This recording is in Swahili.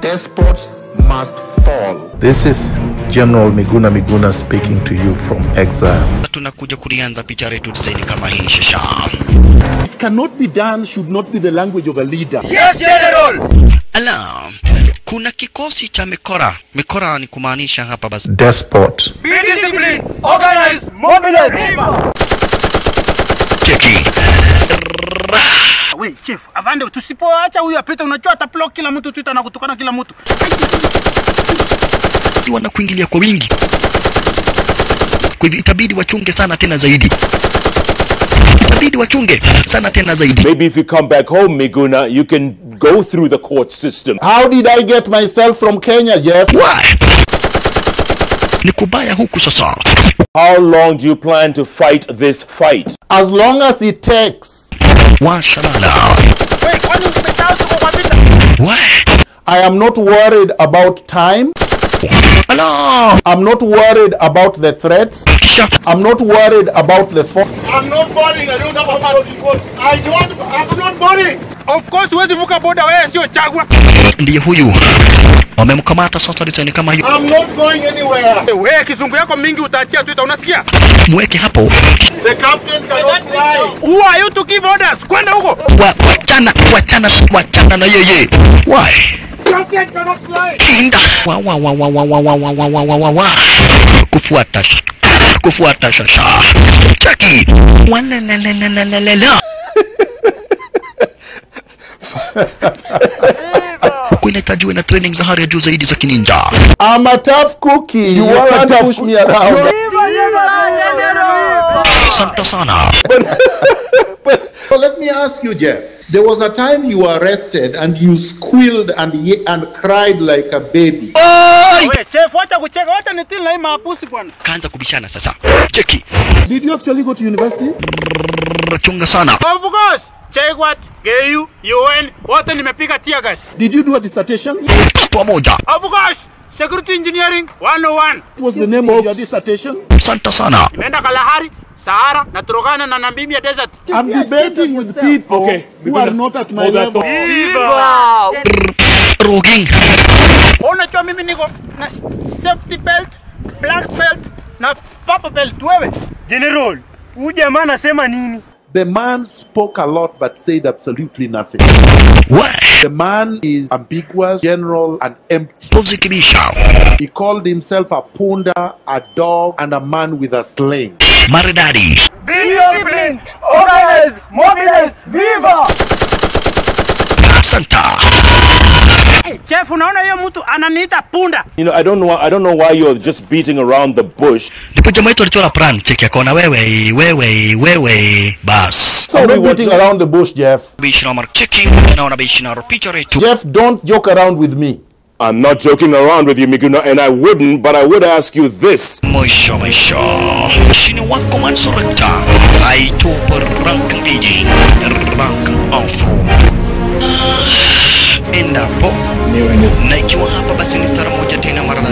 Despots must fall. This is General Miguna Miguna speaking to you from exile. Tunakuja kulianza picha letu design kama hii shasha. It cannot be done, should not be the language of a leader. Yes, General! Ala, kuna kikosi cha mikora. Mikora ni kumaanisha hapa basi. Despot. Be disciplined, organize, mobilize. Cheki. Wait, chief, avande tusipoacha huyu apita unajua ataplock kila mtu Twitter na kutukana kila mtu. Wana kuingilia kwa wingi. Kwa hivyo itabidi wachunge sana tena zaidi. Itabidi wachunge sana tena zaidi. Maybe if you come back home, Miguna, you can go through the court system. How did I get myself from Kenya, Jeff? Why? Ni kubaya huku sasa. How long do you plan to fight this fight? As long as it takes. Washalala. Wait, kwani umesahau tuko kwa vita? Why? I am not worried about time. Hello. I'm not worried about the threats. I'm not worried about the phone. I'm not boarding. I don't have a passport. I'm not boarding. Of course, huwezi vuka boda wewe sio chagua. Ndiye huyu. Wamemkamata sasa design kama hiyo. I'm not going anywhere. Wewe kizungu yako mingi utaachia Twitter unasikia? Mweke hapo. The captain cannot fly. Who are you to give orders? Kwenda huko. Wachana na yeye. Why? Captain cannot fly. Kinda. Wa. Kufuata shasha. Cheki. Wala. Kuinahitajiwa na training za hali ya juu zaidi za kininja. I'm a tough cookie. You can't push me around. Asante sana. So let me ask you, Jeff. There was a time you were arrested and you squealed and cried like a baby. Oi! Wewe chef wacha kucheka wacha nitili na hii mapusi bwana. Kaanza kubishana sasa. Cheki. Did you actually go to university? Chunga sana. Of course. Check what? KU, UN, wote nimepiga tear gas. Did you do a dissertation? Pamoja. Of course. Security Engineering 101. What was the name of your dissertation? Asante sana. Nimeenda Kalahari, Sahara, na Turkana na Namibia Desert. I'm debating with people who are not at my level. Roging. Unajua mimi niko na safety belt, black belt na purple belt wewe. General, huyu jamaa anasema nini? The man spoke a lot but said absolutely nothing. What? The man is ambiguous, general, and empty. Pumzi kibisha. He called himself a punda, a dog, and a man with a sling. Maridadi. Be disciplined, organize, mobilize, viva! Santa. Hey, chef, unaona hiyo mtu ananiita punda. You know, I don't know why you're just beating around the bush. Ndipo jamaa yetu alichora plan, cheki akaona wewe bas. So I'm not beating around the bush, Jeff. Bishina mark checking, naona bishina picha retu. Jeff, don't joke around with me. I'm not joking around with you, Miguna, and I wouldn't, but I would ask you this. Moisho. Shini wako mansurata. I top rank leading, rank off. Endapo na ikiwa hapa basi ni stara moja tena mara